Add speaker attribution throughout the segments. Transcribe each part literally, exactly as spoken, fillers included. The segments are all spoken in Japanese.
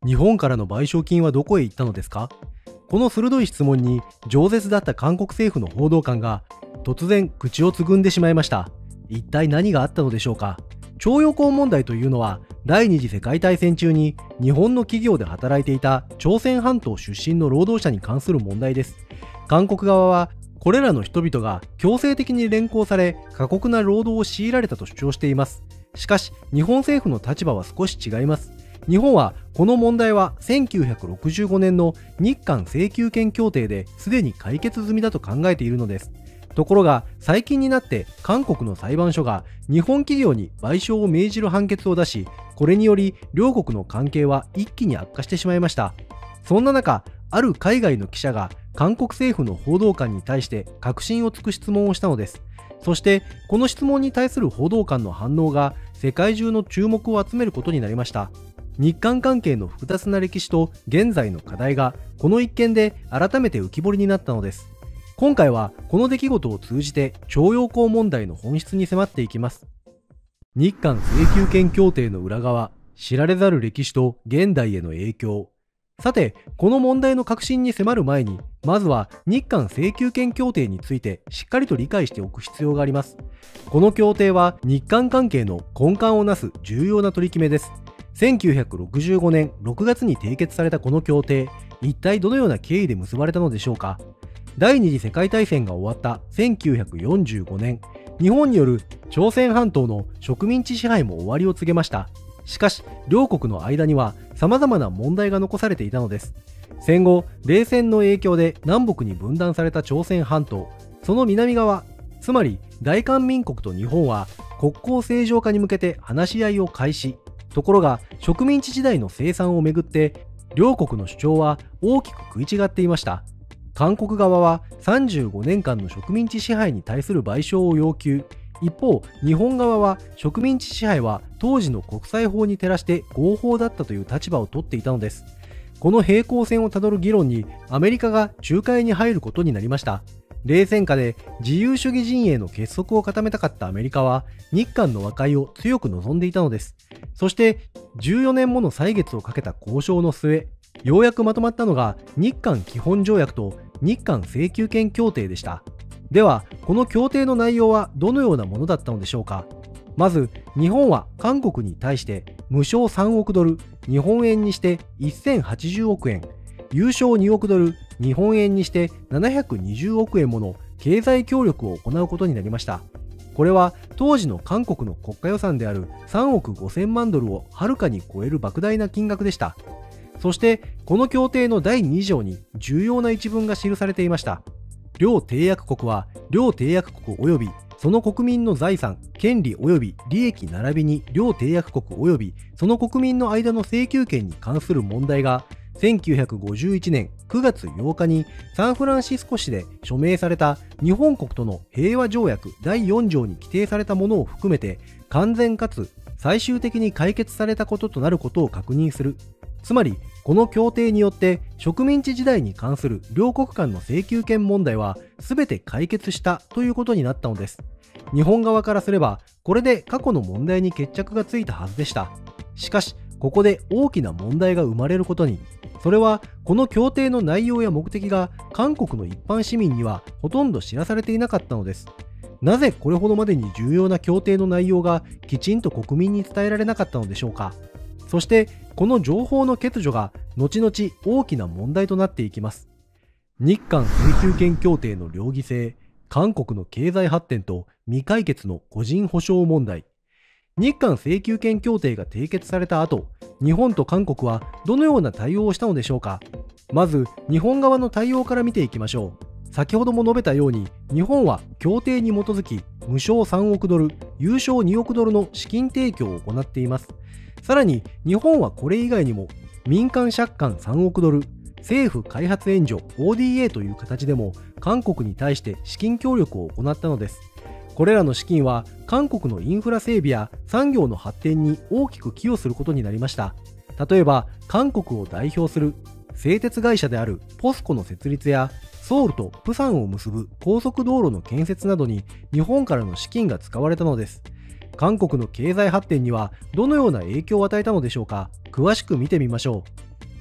Speaker 1: 日本からの賠償金はどこへ行ったのですか？この鋭い質問に饒舌だった韓国政府の報道官が突然口をつぐんでしまいました。一体何があったのでしょうか？徴用工問題というのは第二次世界大戦中に日本の企業で働いていた朝鮮半島出身の労働者に関する問題です。韓国側はこれらの人々が強制的に連行され過酷な労働を強いられたと主張しています。しかし日本政府の立場は少し違います。日本はこの問題はせんきゅうひゃくろくじゅうごねんの日韓請求権協定ですでに解決済みだと考えているのです。ところが最近になって韓国の裁判所が日本企業に賠償を命じる判決を出し、これにより両国の関係は一気に悪化してしまいました。そんな中、ある海外の記者が韓国政府の報道官に対して確信をつく質問をしたのです。そしてこの質問に対する報道官の反応が世界中の注目を集めることになりました。日韓関係の複雑な歴史と現在の課題がこの一件で改めて浮き彫りになったのです。今回はこの出来事を通じて徴用工問題の本質に迫っていきます。日韓請求権協定の裏側、知られざる歴史と現代への影響。さて、この問題の核心に迫る前に、まずは日韓請求権協定についてしっかりと理解しておく必要があります。この協定は日韓関係の根幹をなす重要な取り決めです。せんきゅうひゃくろくじゅうごねんろくがつに締結されたこの協定、一体どのような経緯で結ばれたのでしょうか。第二次世界大戦が終わったせんきゅうひゃくよんじゅうごねん、日本による朝鮮半島の植民地支配も終わりを告げました。しかし、両国の間には様々な問題が残されていたのです。戦後、冷戦の影響で南北に分断された朝鮮半島、その南側、つまり大韓民国と日本は国交正常化に向けて話し合いを開始。ところが、植民地時代の清算をめぐって、両国の主張は大きく食い違っていました。韓国側はさんじゅうごねんかんの植民地支配に対する賠償を要求。一方、日本側は植民地支配は当時の国際法に照らして合法だったという立場を取っていたのです。この平行線をたどる議論にアメリカが仲介に入ることになりました。冷戦下で自由主義陣営の結束を固めたかったアメリカは日韓の和解を強く望んでいたのです。そしてじゅうよねんもの歳月をかけた交渉の末、ようやくまとまったのが日韓基本条約と日韓請求権協定でした。では、この協定の内容はどのようなものだったのでしょうか。まず、日本は韓国に対して無償さんおくドル、日本円にしてせんはちじゅうおくえん、有償におくドル、日本円にしてななひゃくにじゅうおくえんもの経済協力を行うことになりました。これは当時の韓国の国家予算であるさんおくごせんまんドルをはるかに超える莫大な金額でした。そして、この協定のだいに条に重要な一文が記されていました。両締約国は、両締約国及びその国民の財産、権利及び利益並びに両締約国及びその国民の間の請求権に関する問題がせんきゅうひゃくごじゅういちねんくがつようかにサンフランシスコ市で署名された日本国との平和条約だいよん条に規定されたものを含めて完全かつ最終的に解決されたこととなることを確認する。つまり、この協定によって植民地時代に関する両国間の請求権問題は全て解決したということになったのです。日本側からすれば、これで過去の問題に決着がついたはずでした。しかし、ここで大きな問題が生まれることに。それは、この協定の内容や目的が韓国の一般市民にはほとんど知らされていなかったのです。なぜこれほどまでに重要な協定の内容がきちんと国民に伝えられなかったのでしょうか。そして、この情報の欠如が後々大きな問題となっていきます。日韓請求権協定の両義性、韓国の経済発展と未解決の個人保障問題。日韓請求権協定が締結された後、日本と韓国はどのような対応をしたのでしょうか。まず、日本側の対応から見ていきましょう。先ほども述べたように、日本は協定に基づき無償さんおくドル、有償におくドルの資金提供を行っています。さらに、日本はこれ以外にも民間借款さんおくドル、政府開発援助 オーディーエー という形でも韓国に対して資金協力を行ったのです。これらの資金は韓国のインフラ整備や産業の発展に大きく寄与することになりました。例えば、韓国を代表する製鉄会社であるポスコの設立やソウルとプサンを結ぶ高速道路の建設などに日本からの資金が使われたのです。韓国の経済発展にはどのような影響を与えたのでしょうか。詳しく見てみましょう。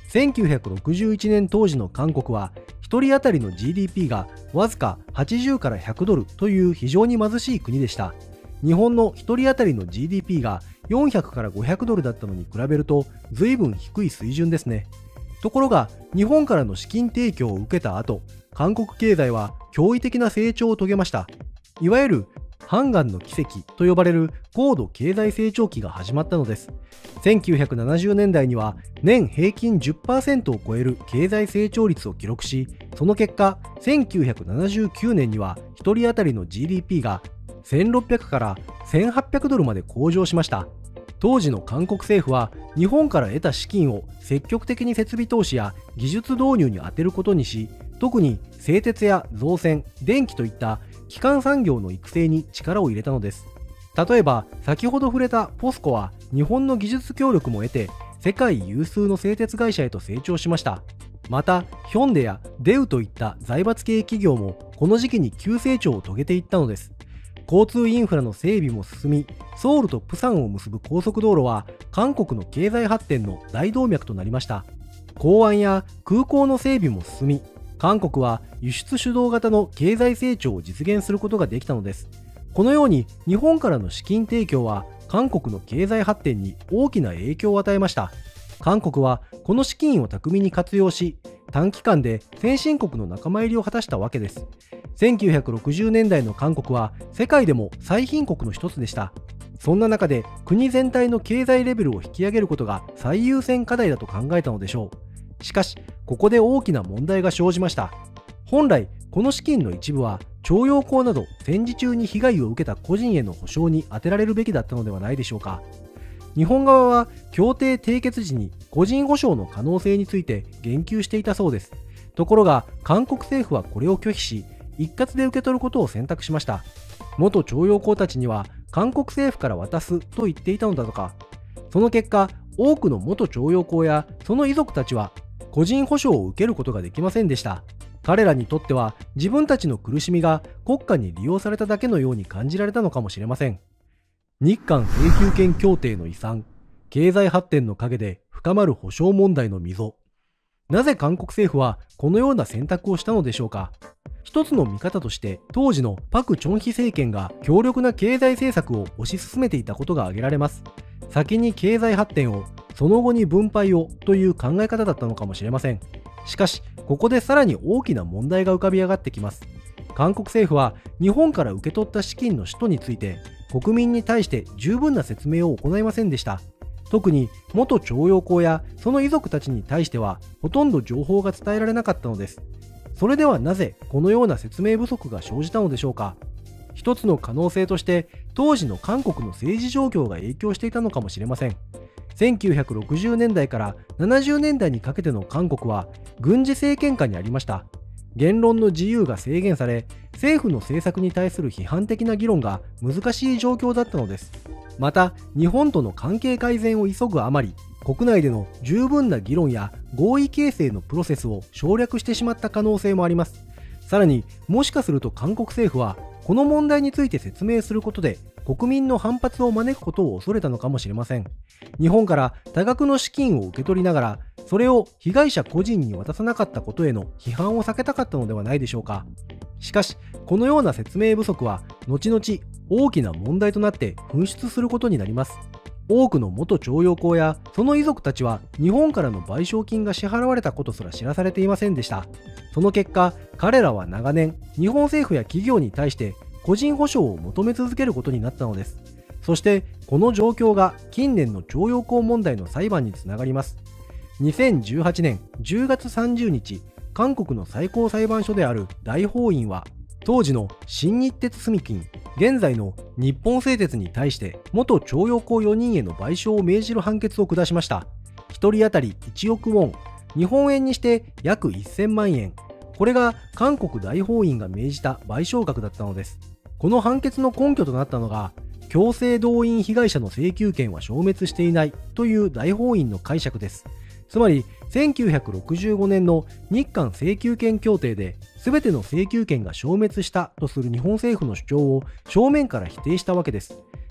Speaker 1: せんきゅうひゃくろくじゅういちねん当時の韓国はひとり当たりの ジーディーピー がわずかはちじゅうからひゃくドルという非常に貧しい国でした。日本のひとり当たりの ジーディーピー がよんひゃくからごひゃくドルだったのに比べると随分低い水準ですね。ところが日本からの資金提供を受けた後、韓国経済は驚異的な成長を遂げました。いわゆるハンガンの奇跡と呼ばれる高度経済成長期が始まったのです。せんきゅうひゃくななじゅうねんだいには年平均 じゅっパーセント を超える経済成長率を記録し、その結果せんきゅうひゃくななじゅうきゅうねんにはひとり当たりの ジーディーピー がせんろっぴゃくからせんはっぴゃくドルまで向上しました。当時の韓国政府は日本から得た資金を積極的に設備投資や技術導入に充てることにし、特に製鉄や造船、電気といった基幹産業の育成に力を入れたのです。例えば先ほど触れたポスコは日本の技術協力も得て世界有数の製鉄会社へと成長しました。またヒョンデやデウといった財閥系企業もこの時期に急成長を遂げていったのです。交通インフラの整備も進み、ソウルとプサンを結ぶ高速道路は韓国の経済発展の大動脈となりました。港湾や空港の整備も進み、韓国は輸出主導型の経済成長を実現することができたのです。このように日本からの資金提供は韓国の経済発展に大きな影響を与えました。韓国はこの資金を巧みに活用し、短期間で先進国の仲間入りを果たしたわけです。せんきゅうひゃくろくじゅうねんだいの韓国は世界でも最貧国の一つでした。そんな中で国全体の経済レベルを引き上げることが最優先課題だと考えたのでしょう。しかしここで大きな問題が生じました。本来この資金の一部は徴用工など戦時中に被害を受けた個人への補償に充てられるべきだったのではないでしょうか。日本側は協定締結時に個人保証の可能性について言及していたそうです。ところが韓国政府はこれを拒否し、一括で受け取ることを選択しました。元徴用工たちには韓国政府から渡すと言っていたのだとか。その結果、多くの元徴用工やその遺族たちは個人保証を受けることができませんでした。彼らにとっては自分たちの苦しみが国家に利用されただけのように感じられたのかもしれません。日韓請求権協定の遺産、経済発展の陰で深まる保障問題の溝。なぜ韓国政府はこのような選択をしたのでしょうか。一つの見方として当時のパク・チョンヒ政権が強力な経済政策を推し進めていたことが挙げられます。先に経済発展を、その後に分配をという考え方だったのかもしれません。しかしここでさらに大きな問題が浮かび上がってきます。韓国政府は日本から受け取った資金の使途について国民に対して十分な説明を行いませんでした。特に元徴用工やその遺族たちに対してはほとんど情報が伝えられなかったのです。それではなぜこのような説明不足が生じたのでしょうか。一つの可能性として当時の韓国の政治状況が影響していたのかもしれません。せんきゅうひゃくろくじゅうねんだいからななじゅうねんだいにかけての韓国は軍事政権下にありました。言論の自由が制限され、政府の政策に対する批判的な議論が難しい状況だったのです。また日本との関係改善を急ぐあまり、国内での十分な議論や合意形成のプロセスを省略してしまった可能性もあります。さらにもしかすると韓国政府はこの問題について説明することで国民の反発を招くことを恐れたのかもしれません。日本から多額の資金を受け取りながら、それを被害者個人に渡さなかったことへの批判を避けたかったのではないでしょうか。しかしこのような説明不足は後々大きな問題となって噴出することになります。多くの元徴用工やその遺族たちは日本からの賠償金が支払われたことすら知らされていませんでした。その結果、彼らは長年日本政府や企業に対して個人保証を求め続けることになったのです。そしてこの状況が近年の徴用工問題の裁判につながります。にせんじゅうはちねんじゅうがつさんじゅうにち、韓国の最高裁判所である大法院は当時の新日鉄住金、現在の日本製鉄に対して元徴用工よにんへの賠償を命じる判決を下しました。ひとり当たりいちおくウォン、日本円にして約せんまんえん。これが韓国大法院が命じた賠償額だったのです。この判決の根拠となったのが、強制動員被害者の請求権は消滅していないという大法院の解釈です。つまりせんきゅうひゃくろくじゅうごねんの日韓請求権協定で全ての請求権が消滅したとする日本政府の主張を正面から否定したわけです。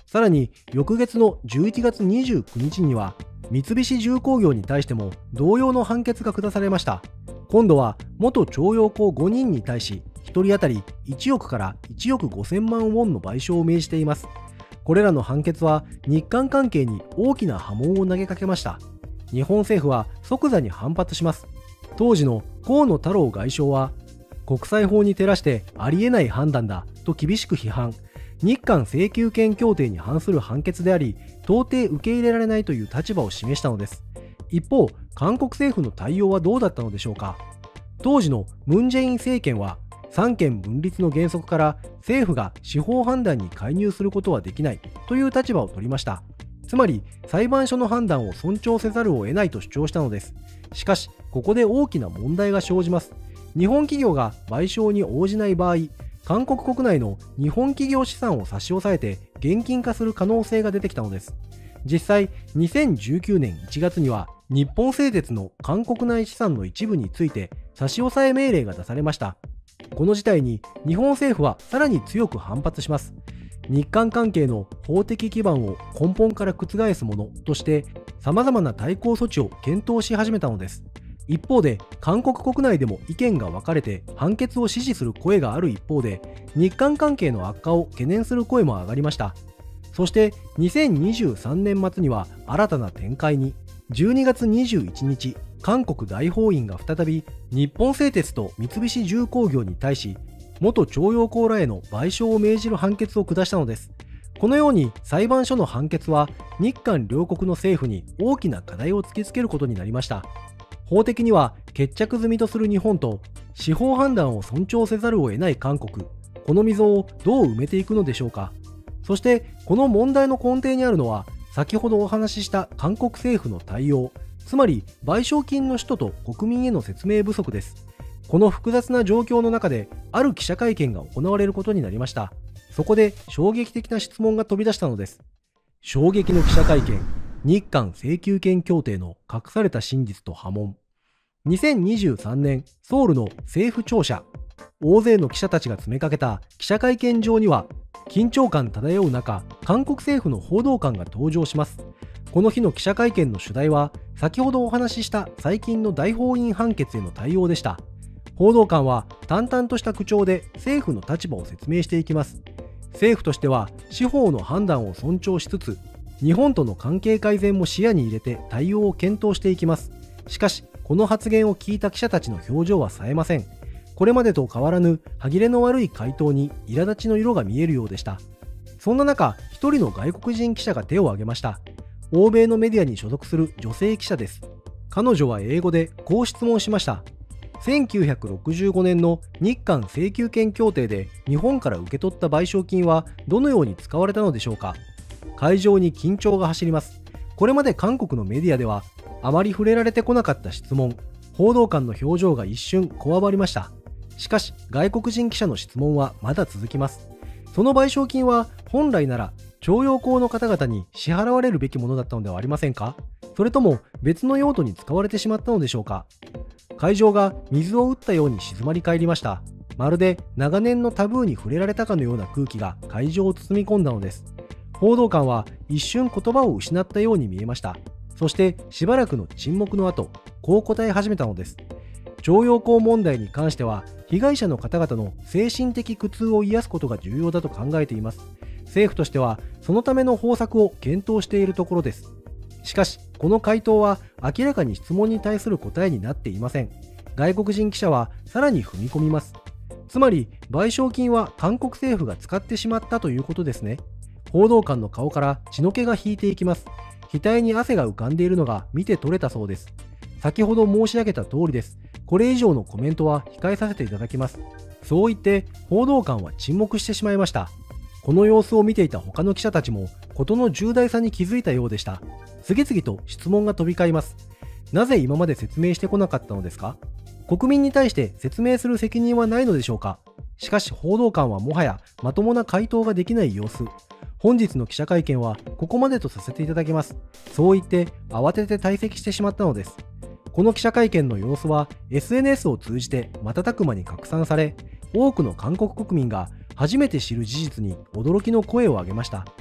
Speaker 1: さらに翌月のじゅういちがつにじゅうくにちには三菱重工業に対しても同様の判決が下されました。今度は元徴用工ごにんに対しひとり当たりいちおくからいちおくごせんまんウォンの賠償を命じています。これらの判決は日韓関係に大きな波紋を投げかけました。日本政府は即座に反発します。当時の河野太郎外相は、国際法に照らしてありえない判断だと厳しく批判。日韓請求権協定に反する判決であり、到底受け入れられないという立場を示したのです。一方、韓国政府の対応はどうだったのでしょうか。当時のムン・ジェイン政権は、三権分立の原則から政府が司法判断に介入することはできないという立場を取りました。つまり、裁判所の判断を尊重せざるを得ないと主張したのです。しかし、ここで大きな問題が生じます。日本企業が賠償に応じない場合、韓国国内の日本企業資産を差し押さえて現金化する可能性が出てきたのです。実際、にせんじゅうきゅうねんいちがつには日本製鉄の韓国内資産の一部について差し押さえ命令が出されました。この事態に日本政府はさらに強く反発します。日韓関係の法的基盤を根本から覆すものとして様々な対抗措置を検討し始めたのです。一方で韓国国内でも意見が分かれて判決を支持する声がある一方で、日韓関係の悪化を懸念する声も上がりました。そしてにせんにじゅうさんねん末には新たな展開に。じゅうにがつにじゅういちにち、韓国大法院が再び日本製鉄と三菱重工業に対し元徴用工らへの賠償を命じる判決を下したのです。このように裁判所の判決は日韓両国の政府に大きな課題を突きつけることになりました。法的には決着済みとする日本と司法判断を尊重せざるを得ない韓国、この溝をどう埋めていくのでしょうか。そしてこの問題の根底にあるのは先ほどお話しした韓国政府の対応、つまり賠償金の使途と国民への説明不足です。この複雑な状況の中である記者会見が行われることになりました。そこで衝撃的な質問が飛び出したのです。衝撃の記者会見、日韓請求権協定の隠された真実と波紋。にせんにじゅうさんねんソウルの政府庁舎、大勢の記者たちが詰めかけた記者会見場には緊張感漂う中、韓国政府の報道官が登場します。この日の記者会見の主題は先ほどお話しした最近の大法院判決への対応でした。報道官は淡々とした口調で政府の立場を説明していきます。政府としては司法の判断を尊重しつつ、日本との関係改善も視野に入れて対応を検討していきます。しかし、この発言を聞いた記者たちの表情は冴えません。これまでと変わらぬ歯切れの悪い回答に苛立ちの色が見えるようでした。そんな中、一人の外国人記者が手を挙げました。欧米のメディアに所属する女性記者です。彼女は英語でこう質問しました。せんきゅうひゃくろくじゅうごねんの日韓請求権協定で日本から受け取った賠償金はどのように使われたのでしょうか。会場に緊張が走ります。これまで韓国のメディアではあまり触れられてこなかった質問、報道官の表情が一瞬こわばりました。しかし外国人記者の質問はまだ続きます。その賠償金は本来なら徴用工の方々に支払われるべきものだったのではありませんか。それとも別の用途に使われてしまったのでしょうか。会場が水を打ったように静まり返りました。まるで長年のタブーに触れられたかのような空気が会場を包み込んだのです。報道官は一瞬言葉を失ったように見えました。そしてしばらくの沈黙の後、こう答え始めたのです。徴用工問題に関しては被害者の方々の精神的苦痛を癒すことが重要だと考えています。政府としてはそのための方策を検討しているところです。しかしこの回答は明らかに質問に対する答えになっていません。外国人記者はさらに踏み込みます。つまり賠償金は韓国政府が使ってしまったということですね。報道官の顔から血の気が引いていきます。額に汗が浮かんでいるのが見て取れたそうです。先ほど申し上げた通りです。これ以上のコメントは控えさせていただきます。そう言って報道官は沈黙してしまいました。この様子を見ていた他の記者たちも事の重大さに気づいたようでした。次々と質問が飛び交います。なぜ今まで説明してこなかったのですか？国民に対して説明する責任はないのでしょうか？しかし報道官はもはやまともな回答ができない様子。本日の記者会見はここまでとさせていただきます。そう言って慌てて退席してしまったのです。この記者会見の様子は エスエヌエス を通じて瞬く間に拡散され、多くの韓国国民が初めて知る事実に驚きの声を上げました。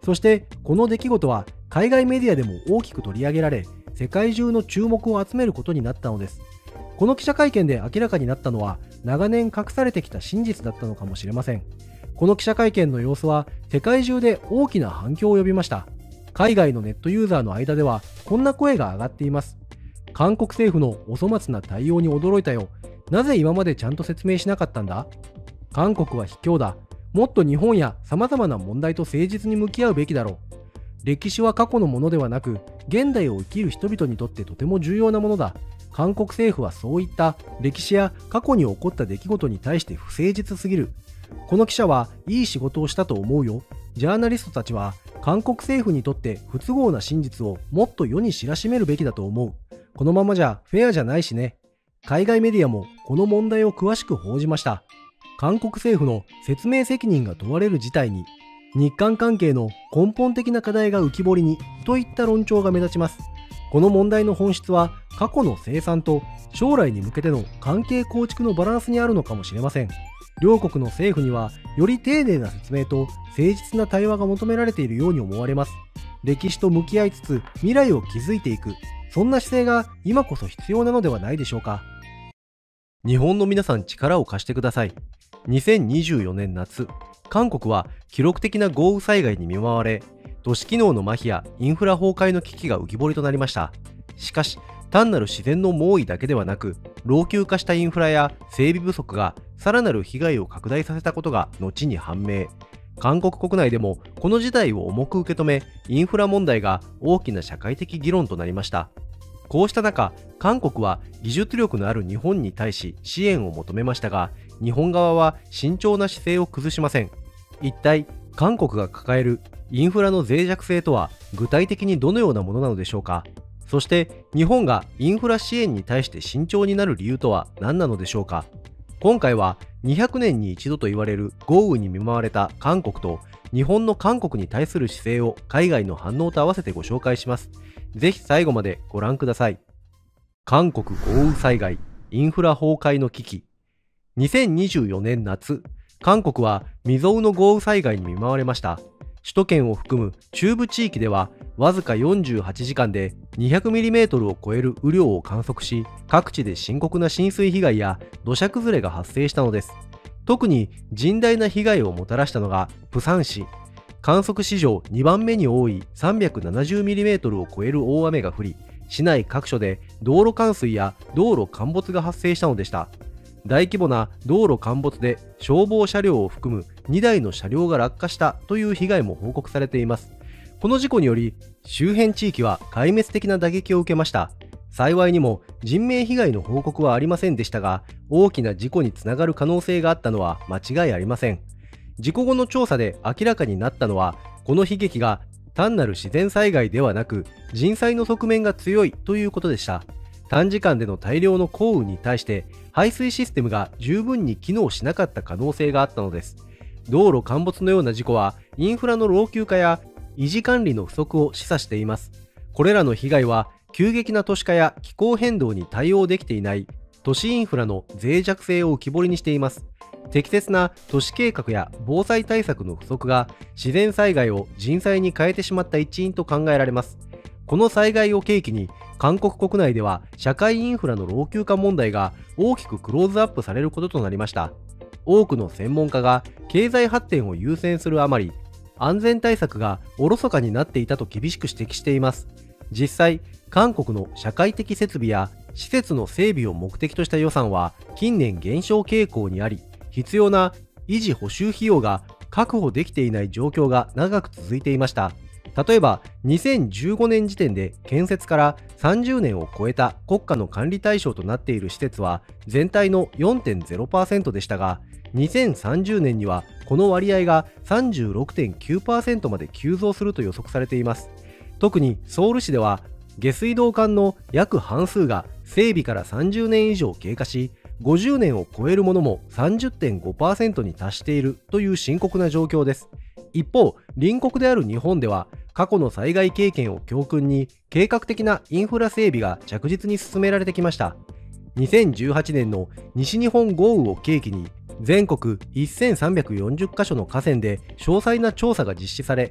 Speaker 1: そしてこの出来事は海外メディアでも大きく取り上げられ、世界中の注目を集めることになったのです。この記者会見で明らかになったのは、長年隠されてきた真実だったのかもしれません。この記者会見の様子は世界中で大きな反響を呼びました。海外のネットユーザーの間ではこんな声が上がっています。韓国政府のお粗末な対応に驚いたよ。なぜ今までちゃんと説明しなかったんだ？韓国は卑怯だ。もっと日本や様々な問題と誠実に向き合うべきだろう。歴史は過去のものではなく、現代を生きる人々にとってとても重要なものだ。韓国政府はそういった歴史や過去に起こった出来事に対して不誠実すぎる。この記者はいい仕事をしたと思うよ。ジャーナリストたちは韓国政府にとって不都合な真実をもっと世に知らしめるべきだと思う。このままじゃフェアじゃないしね。海外メディアもこの問題を詳しく報じました。韓国政府の説明責任が問われる事態に、日韓関係の根本的な課題が浮き彫りにといった論調が目立ちます。この問題の本質は過去の清算と将来に向けての関係構築のバランスにあるのかもしれません。両国の政府にはより丁寧な説明と誠実な対話が求められているように思われます。歴史と向き合いつつ未来を築いていく、そんな姿勢が今こそ必要なのではないでしょうか。日本の皆さん、力を貸してください。にせんにじゅうよねん夏、韓国は記録的な豪雨災害に見舞われ、都市機能の麻痺やインフラ崩壊の危機が浮き彫りとなりました。しかし、単なる自然の猛威だけではなく、老朽化したインフラや整備不足がさらなる被害を拡大させたことが後に判明。韓国国内でもこの事態を重く受け止め、インフラ問題が大きな社会的議論となりました。こうした中、韓国は技術力のある日本に対し支援を求めましたが、日本側は慎重な姿勢を崩しません。一体、韓国が抱えるインフラの脆弱性とは具体的にどのようなものなのでしょうか。そして日本がインフラ支援に対して慎重になる理由とは何なのでしょうか。今回はにひゃくねんに一度と言われる豪雨に見舞われた韓国と日本の韓国に対する姿勢を海外の反応と合わせてご紹介します。ぜひ最後までご覧ください。韓国豪雨災害、インフラ崩壊の危機。にせんにじゅうよねん夏、韓国は未曾有の豪雨災害に見舞われました。首都圏を含む中部地域ではわずかよんじゅうはちじかんで にひゃくミリメートル を超える雨量を観測し、各地で深刻な浸水被害や土砂崩れが発生したのです。特に甚大な被害をもたらしたのがプサン市。観測史上にばんめに多い さんびゃくななじゅうミリメートル を超える大雨が降り、市内各所で道路冠水や道路陥没が発生したのでした。大規模な道路陥没で消防車両を含むにだいの車両が落下したという被害も報告されています。この事故により周辺地域は壊滅的な打撃を受けました。幸いにも人命被害の報告はありませんでしたが、大きな事故につながる可能性があったのは間違いありません。事故後の調査で明らかになったのは、この悲劇が単なる自然災害ではなく人災の側面が強いということでした。短時間での大量の降雨に対して排水システムが十分に機能しなかった可能性があったのです。道路陥没のような事故はインフラの老朽化や維持管理の不足を示唆しています。これらの被害は急激な都市化や気候変動に対応できていない都市インフラの脆弱性を浮き彫りにしています。適切な都市計画や防災対策の不足が自然災害を人災に変えてしまった一因と考えられます。この災害を契機に韓国国内では社会インフラの老朽化問題が大きくクローズアップされることとなりました。多くの専門家が経済発展を優先するあまり、安全対策がおろそかになっていたと厳しく指摘しています。実際、韓国の社会的設備や施設の整備を目的とした予算は近年減少傾向にあり、必要な維持補修費用が確保できていない状況が長く続いていました。例えばにせんじゅうごねん時点で建設からさんじゅうねんを超えた国家の管理対象となっている施設は全体の よんてんゼロパーセント でしたが、にせんさんじゅうねんにはこの割合が さんじゅうろくてんきゅうパーセント まで急増すると予測されています。特にソウル市では下水道管の約半数が整備からさんじゅうねん以上経過し、ごじゅうねんを超えるものも さんじゅってんごパーセント に達しているという深刻な状況です。一方、隣国である日本では過去の災害経験を教訓に計画的なインフラ整備が着実に進められてきました。にせんじゅうはちねんの西日本豪雨を契機に全国せんさんびゃくよんじゅっかしょの河川で詳細な調査が実施され、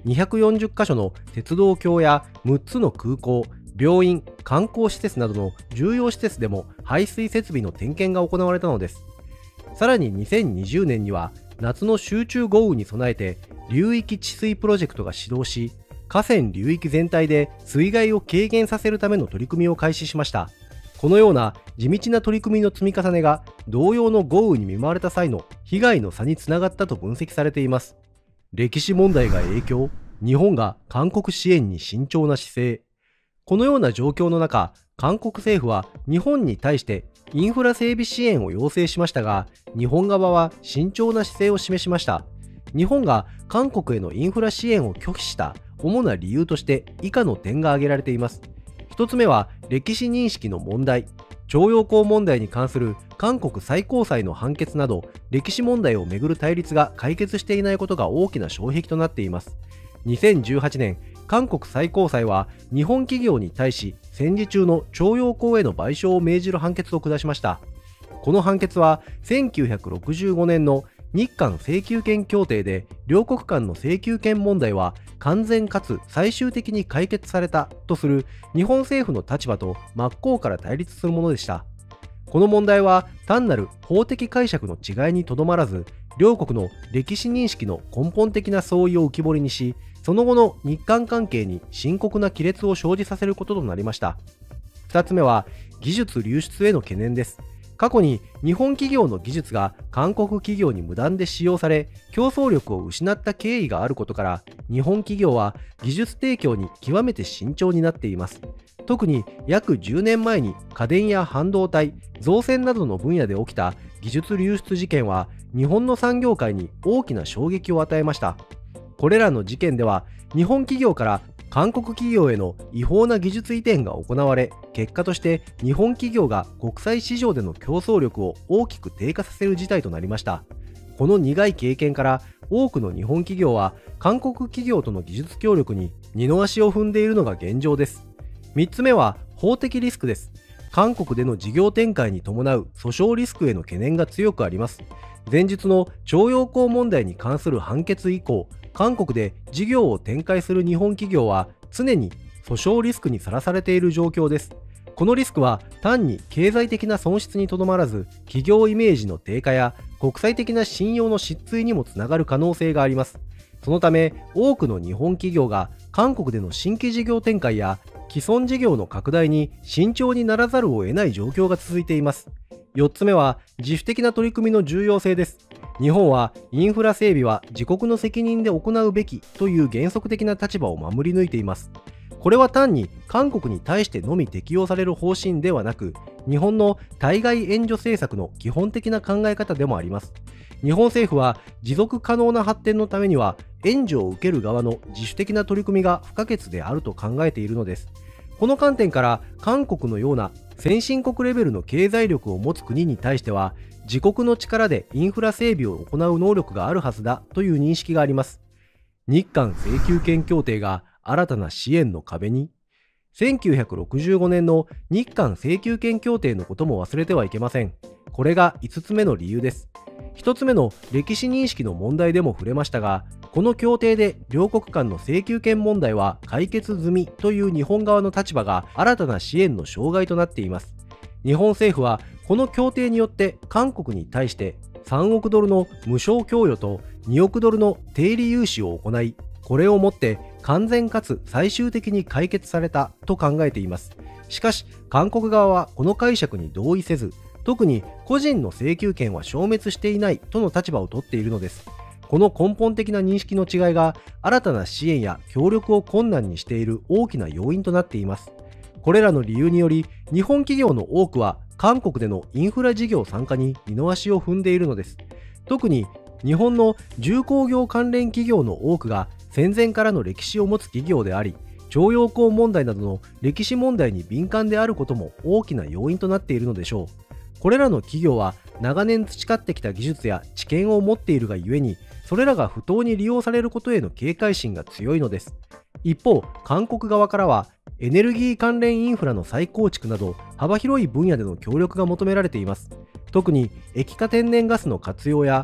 Speaker 1: にひゃくよんじゅっかしょの鉄道橋やむっつの空港、病院、観光施設などの重要施設でも排水設備の点検が行われたのです。さらににせんにじゅうねんには夏の集中豪雨に備えて流域治水プロジェクトが始動し、河川流域全体で水害を軽減させるための取り組みを開始しました。このような地道な取り組みの積み重ねが同様の豪雨に見舞われた際の被害の差につながったと分析されています。歴史問題が影響、日本が韓国支援に慎重な姿勢。このような状況の中、韓国政府は日本に対してインフラ整備支援を要請しましたが、日本側は慎重な姿勢を示しました。日本が韓国へのインフラ支援を拒否した主な理由として以下の点が挙げられています。ひとつめは歴史認識の問題。徴用工問題に関する韓国最高裁の判決など、歴史問題をめぐる対立が解決していないことが大きな障壁となっています。にせんじゅうはちねん、韓国最高裁は日本企業に対し戦時中の徴用工への賠償を命じる判決を下しました。この判決はせんきゅうひゃくろくじゅうごねんの日韓請求権協定で両国間の請求権問題は完全かつ最終的に解決されたとする日本政府の立場と真っ向から対立するものでした。この問題は単なる法的解釈の違いにとどまらず、両国の歴史認識の根本的な相違を浮き彫りにし、その後の日韓関係に深刻な亀裂を生じさせることとなりました。ふたつめは技術流出への懸念です。過去に日本企業の技術が韓国企業に無断で使用され、競争力を失った経緯があることから、日本企業は技術提供に極めて慎重になっています。特に約じゅうねんまえに家電や半導体、造船などの分野で起きた技術流出事件は日本の産業界に大きな衝撃を与えました。これらの事件では日本企業から韓国企業への違法な技術移転が行われ、結果として日本企業が国際市場での競争力を大きく低下させる事態となりました。この苦い経験から多くの日本企業は韓国企業との技術協力に二の足を踏んでいるのが現状です。みっつめは法的リスクです。韓国での事業展開に伴う訴訟リスクへの懸念が強くあります。前日の徴用工問題に関する判決以降、韓国で事業を展開する日本企業は常に訴訟リスクにさらされている状況です。このリスクは単に経済的な損失にとどまらず、企業イメージの低下や国際的な信用の失墜にもつながる可能性があります。そのため、多くの日本企業が韓国での新規事業展開や既存事業の拡大に慎重にならざるを得ない状況が続いています。よっつめは自主的な取り組みの重要性です。日本はインフラ整備は自国の責任で行うべきという原則的な立場を守り抜いています。これは単に韓国に対してのみ適用される方針ではなく、日本の対外援助政策の基本的な考え方でもあります。日本政府は持続可能な発展のためには援助を受ける側の自主的な取り組みが不可欠であると考えているのです。この観点から韓国のような先進国レベルの経済力を持つ国に対しては、自国の力でインフラ整備を行う能力があるはずだという認識があります。日韓請求権協定が新たな支援の壁に。せんきゅうひゃくろくじゅうごねんの日韓請求権協定のことも忘れてはいけません。これがいつつめの理由です。ひとつめの歴史認識の問題でも触れましたが、この協定で両国間の請求権問題は解決済みという日本側の立場が新たな支援の障害となっています。日本政府はこの協定によって韓国に対してさんおくドルの無償供与とにおくドルの低利融資を行い、これをもって完全かつ最終的に解決されたと考えています。しかし韓国側はこの解釈に同意せず、特に個人の請求権は消滅していないとの立場を取っているのです。この根本的な認識の違いが新たな支援や協力を困難にしている大きな要因となっています。これらの理由により、日本企業の多くは韓国でのインフラ事業参加に二の足を踏んでいるのです。特に日本の重工業関連企業の多くが戦前からの歴史を持つ企業であり、徴用工問題などの歴史問題に敏感であることも大きな要因となっているのでしょう。これらの企業は長年培ってきた技術や知見を持っているがゆえに、それらが不当に利用されることへの警戒心が強いのです。一方、韓国側からはエネルギー関連インフラの再構築など幅広い分野での協力が求められています。特に液化天然ガスの活用や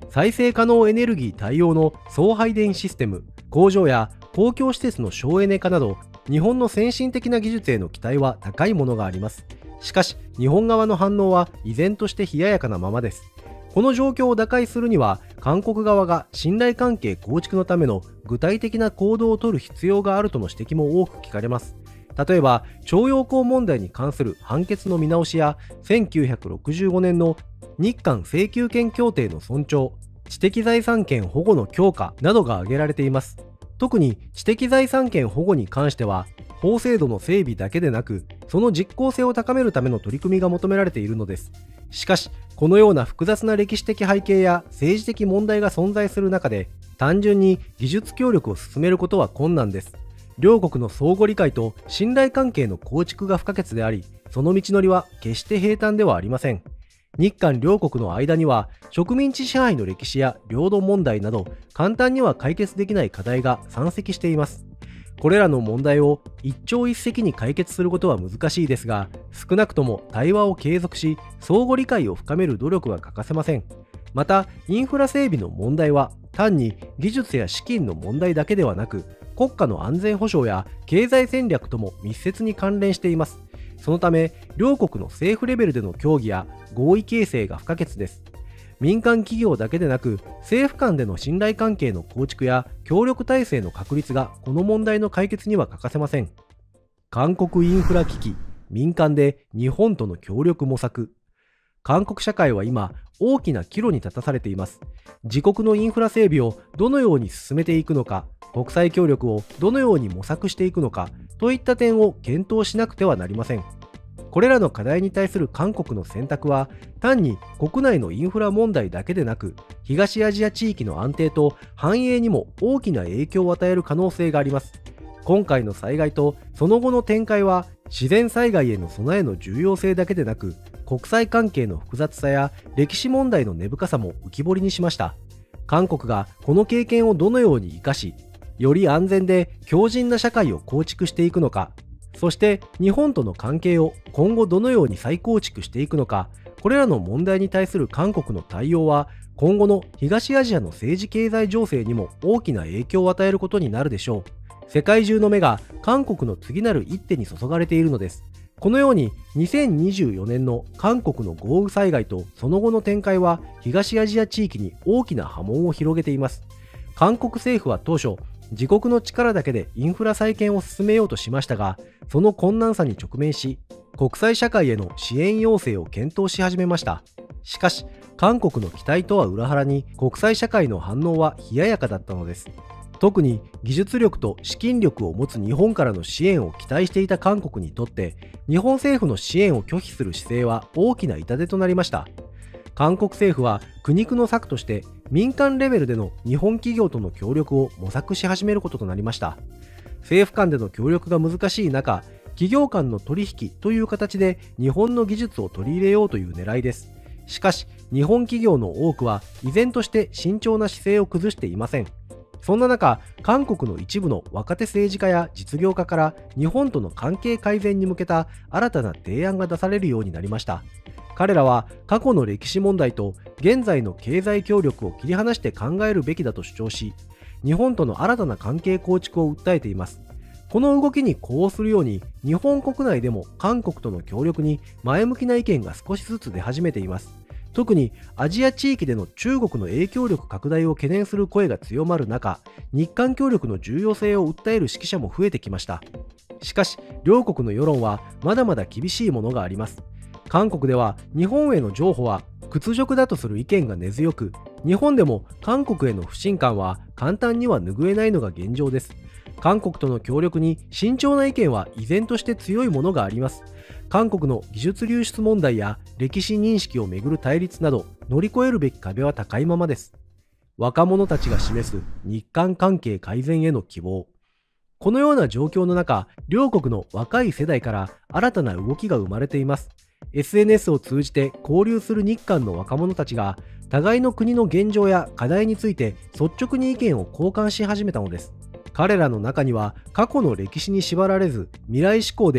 Speaker 1: 再生可能エネルギー対応の送配電システム、工場や公共施設の省エネ化など、日本の先進的な技術への期待は高いものがあります。しかし、日本側の反応は依然として冷ややかなままです。この状況を打開するには、韓国側が信頼関係構築のための具体的な行動を取る必要があるとの指摘も多く聞かれます。例えば、徴用工問題に関する判決の見直しや、せんきゅうひゃくろくじゅうごねんの日韓請求権協定の尊重、知的財産権保護の強化などが挙げられています。特に知的財産権保護に関しては、法制度の整備だけでなく、その実効性を高めるための取り組みが求められているのです。しかし、このような複雑な歴史的背景や政治的問題が存在する中で、単純に技術協力を進めることは困難です。両国の相互理解と信頼関係の構築が不可欠であり、その道のりは決して平坦ではありません。日韓両国の間には植民地支配の歴史や領土問題など簡単には解決できない課題が山積しています。これらの問題を一朝一夕に解決することは難しいですが、少なくとも対話を継続し、相互理解を深める努力が欠かせません。また、インフラ整備の問題は単に技術や資金の問題だけではなく、国家の安全保障や経済戦略とも密接に関連しています。そのため、両国の政府レベルでの協議や合意形成が不可欠です。民間企業だけでなく、政府間での信頼関係の構築や協力体制の確立がこの問題の解決には欠かせません。韓国インフラ危機、民間で日本との協力模索。韓国社会は今、大きな岐路に立たされています。自国のインフラ整備をどのように進めていくのか、国際協力をどのように模索していくのかといった点を検討しなくてはなりません。これらの課題に対する韓国の選択は、単に国内のインフラ問題だけでなく、東アジア地域の安定と繁栄にも大きな影響を与える可能性があります。今回の災害とその後の展開は、自然災害への備えの重要性だけでなく、国際関係の複雑さや歴史問題の根深さも浮き彫りにしました。韓国がこの経験をどのように生かし、より安全で強靭な社会を構築していくのか、そして日本との関係を今後どのように再構築していくのか、これらの問題に対する韓国の対応は、今後の東アジアの政治経済情勢にも大きな影響を与えることになるでしょう。世界中の目が韓国の次なる一手に注がれているのです。このようににせんにじゅうよねんの韓国の豪雨災害とその後の展開は、東アジア地域に大きな波紋を広げています。韓国政府は当初、自国の力だけでインフラ再建を進めようとしましたが、その困難さに直面し、国際社会への支援要請を検討し始めました。しかし、韓国の期待とは裏腹に国際社会の反応は冷ややかだったのです。特に技術力と資金力を持つ日本からの支援を期待していた韓国にとって、日本政府の支援を拒否する姿勢は大きな痛手となりました。韓国政府は苦肉の策として民間レベルでの日本企業との協力を模索し始めることとなりました。政府間での協力が難しい中、企業間の取引という形で日本の技術を取り入れようという狙いです。しかし、日本企業の多くは依然として慎重な姿勢を崩していません。そんな中、韓国の一部の若手政治家や実業家から日本との関係改善に向けた新たな提案が出されるようになりました。彼らは過去の歴史問題と現在の経済協力を切り離して考えるべきだと主張し、日本との新たな関係構築を訴えています。この動きに呼応するように、日本国内でも韓国との協力に前向きな意見が少しずつ出始めています。特にアジア地域での中国の影響力拡大を懸念する声が強まる中、日韓協力の重要性を訴える指揮者も増えてきました。しかし、両国の世論はまだまだ厳しいものがあります。韓国では日本への譲歩は屈辱だとする意見が根強く、日本でも韓国への不信感は簡単には拭えないのが現状です。韓国との協力に慎重な意見は依然として強いものがあります。韓国の技術流出問題や歴史認識をめぐる対立など、乗り越えるべき壁は高いままです。若者たちが示す日韓関係改善への希望。このような状況の中、両国の若い世代から新たな動きが生まれています。エスエヌエス を通じて交流する日韓の若者たちが、互いの国の現状や課題について率直に意見を交換し始めたのです。彼らの中には、過去の歴史に縛られず未来志向で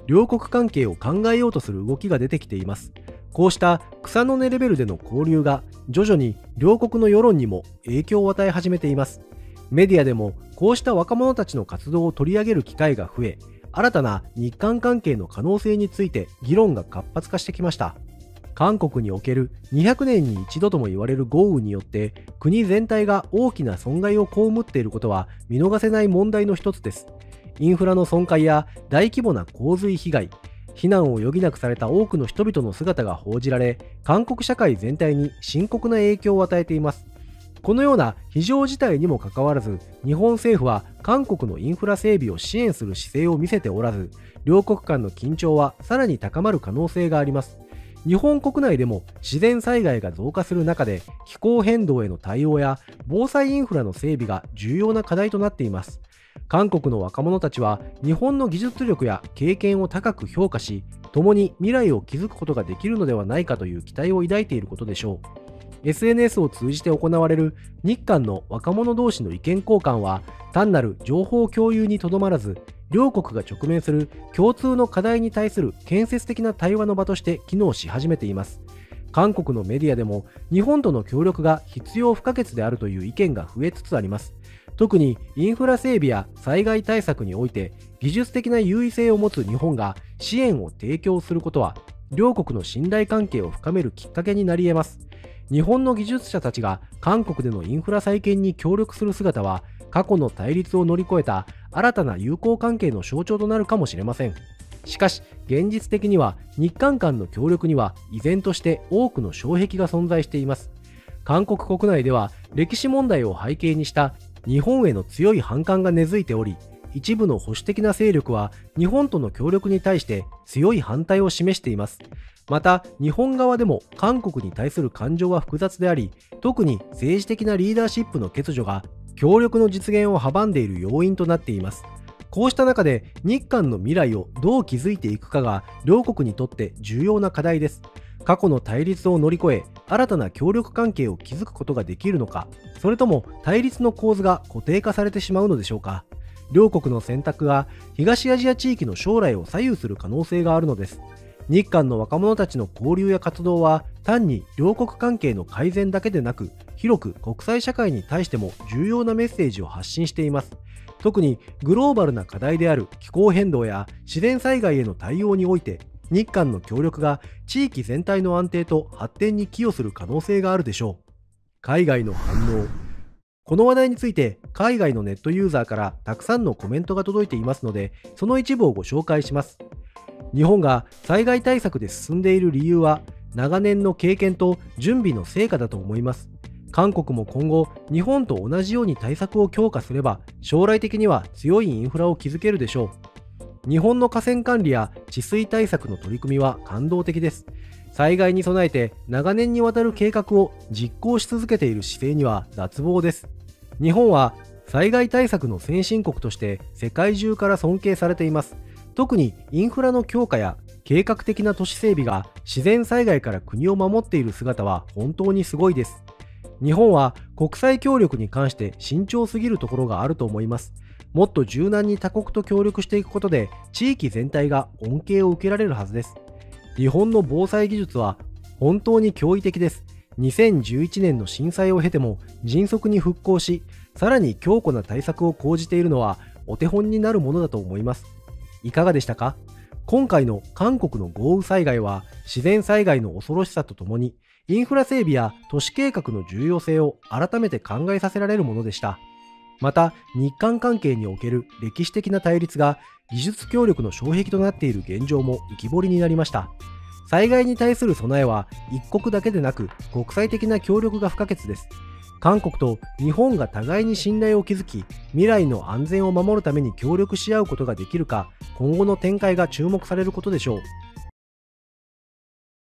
Speaker 1: 両国関係を考えようとする動きが出てきています。こうした草の根レベルでの交流が徐々に両国の世論にも影響を与え始めています。メディアでもこうした若者たちの活動を取り上げる機会が増え、新たな日韓関係の可能性について議論が活発化してきました。韓国におけるにひゃくねんに一度とも言われる豪雨によって国全体が大きな損害を被っていることは見逃せない問題の一つです。インフラの損壊や大規模な洪水被害、避難を余儀なくされた多くの人々の姿が報じられ、韓国社会全体に深刻な影響を与えています。このような非常事態にもかかわらず、日本政府は韓国のインフラ整備を支援する姿勢を見せておらず、両国間の緊張はさらに高まる可能性があります。日本国内でも自然災害が増加する中で、気候変動への対応や防災インフラの整備が重要な課題となっています。韓国の若者たちは日本の技術力や経験を高く評価し、共に未来を築くことができるのではないかという期待を抱いていることでしょう。エスエヌエス を通じて行われる日韓の若者同士の意見交換は、単なる情報共有にとどまらず、両国が直面する共通の課題に対する建設的な対話の場として機能し始めています。韓国のメディアでも日本との協力が必要不可欠であるという意見が増えつつあります。特にインフラ整備や災害対策において技術的な優位性を持つ日本が支援を提供することは、両国の信頼関係を深めるきっかけになり得ます。日本の技術者たちが韓国でのインフラ再建に協力する姿は、過去の対立を乗り越えた新たな友好関係の象徴となるかもしれません。しかし現実的には日韓間の協力には依然として多くの障壁が存在しています。韓国国内では歴史問題を背景にした日本への強い反感が根付いており、一部の保守的な勢力は日本との協力に対して強い反対を示しています。また日本側でも韓国に対する感情は複雑であり、特に政治的なリーダーシップの欠如が協力の実現を阻んでいる要因となっています。こうした中で日韓の未来をどう築いていくかが両国にとって重要な課題です。過去の対立を乗り越え新たな協力関係を築くことができるのか、それとも対立の構図が固定化されてしまうのでしょうか。両国の選択が東アジア地域の将来を左右する可能性があるのです。日韓の若者たちの交流や活動は単に両国関係の改善だけでなく、広く国際社会に対しても重要なメッセージを発信しています。特にグローバルな課題である気候変動や自然災害への対応において、日韓の協力が地域全体の安定と発展に寄与する可能性があるでしょう。海外の反応。この話題について海外のネットユーザーからたくさんのコメントが届いていますので、その一部をご紹介します。日本が災害対策で進んでいる理由は長年の経験と準備の成果だと思います。韓国も今後日本と同じように対策を強化すれば、将来的には強いインフラを築けるでしょう。日本の河川管理や治水対策の取り組みは感動的です。災害に備えて長年にわたる計画を実行し続けている姿勢には脱帽です。日本は災害対策の先進国として世界中から尊敬されています。特にインフラの強化や計画的な都市整備が自然災害から国を守っている姿は本当にすごいです。日本は国際協力に関して慎重すぎるところがあると思います。もっと柔軟に他国と協力していくことで地域全体が恩恵を受けられるはずです。日本の防災技術は本当に驚異的です。にせんじゅういちねんの震災を経ても迅速に復興し、さらに強固な対策を講じているのはお手本になるものだと思います。いかがでしたか？今回の韓国の豪雨災害は自然災害の恐ろしさとともにインフラ整備や都市計画の重要性を改めて考えさせられるものでした。また日韓関係における歴史的な対立が技術協力の障壁となっている現状も浮き彫りになりました。災害に対する備えは一国だけでなく国際的な協力が不可欠です。韓国と日本が互いに信頼を築き、未来の安全を守るために協力し合うことができるか、今後の展開が注目されることでしょう。